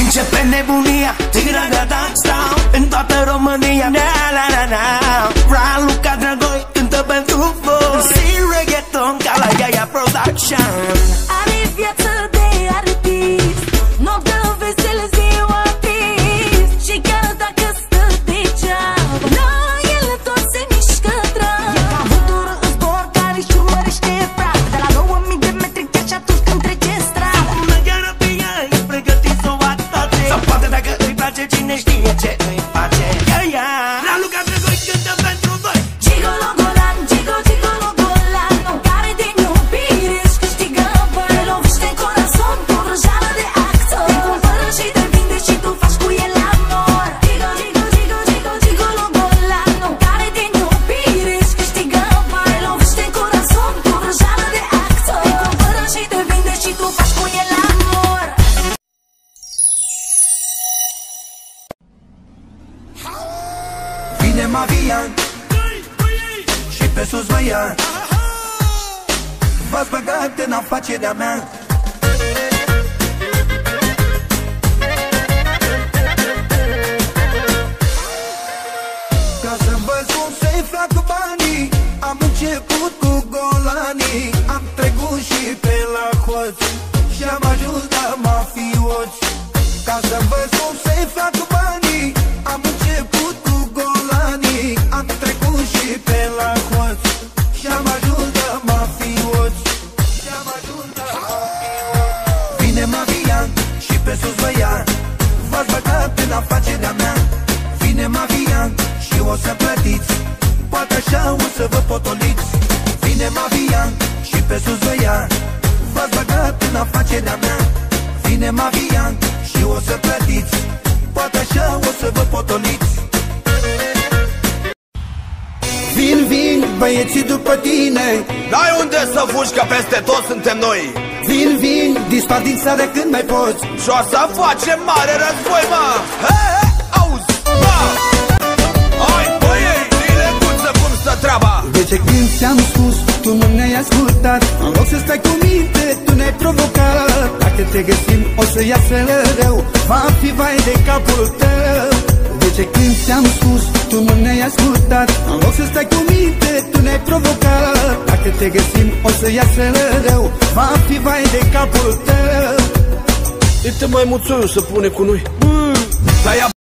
Începe nebunia, tigra-ga-da, stau în toată România. Na-na-na-na, Raluca Dragoi cântă pentru voi. Si reggaeton ca la Gaia Production. Are viață de artist, noaptea veselă, ziua trist. Și chiar dacă stă degeaba, la el tot se mișcă drag. E ca vântul în zbor care-și urmărește prag, de la 2000 de metri chiar și atunci când trece strada. Una chiară pe ea, e pregătit să o atace. Sau poate dacă îi place, cine știe ce îi face. Gaia Raluca Dragoi cântă pentru voi. Gigolo Golan, gigolo Golan, nu care din iubire își câștigă bani. Lovește în corazon cu vrăjeală de actor. Te cumpără și te vinde și tu faci cu el amor. Gigolo Golan, nu care din iubire își câștigă bani. Lovește în corazon cu vrăjeală de actor. Te cumpără și te vinde și tu faci cu el amor. Vine Mavian și pe sus vă ia. V-ați băgat în afacerea mea. Ca să-mi văd cum să-i fac banii, am început cu golanii. Am trecut și pe la hoț și am ajuns la mafioți. Ca să-mi văd cum să-i fac banii, am început cu golanii. Am trecut și pe la hoț și am ajuns la mafioți. Și am ajuns la mafioți. Vine Mavian și pe sus vă ia. V-ați băgat în afacerea mea. Vine Mavian și o să plătiți, poate așa o să vă potoliți. Vine Mavian și pe sus vă ia. V-ați băgat în afacerea mea. Vine Mavian și o să plătiți, poate așa o să vă potoliți. Vin, vin, băieții după tine. N-ai unde să fugi, că peste tot suntem noi. Vin, vin, dispar din țară când mai poți. Și o să facem mare război, mă. He, auzi, mă. Hai, băiei, Lilecuță, cum stă treaba? De ce când ți-am spus, tu nu ne-ai ascultat. În loc să stai cu minte, tu ne-ai provocat. Dacă te găsim, o să iasă rău, va fi vai de capul tău. De ce când ți-am spus, tu nu ne-ai ascultat. În loc să stai cu minte, tu ne-ai provocat. Dacă te găsim, o să iasă rău, va fi vai de capul tău. Uite, mai muțoiul să pune cu noi.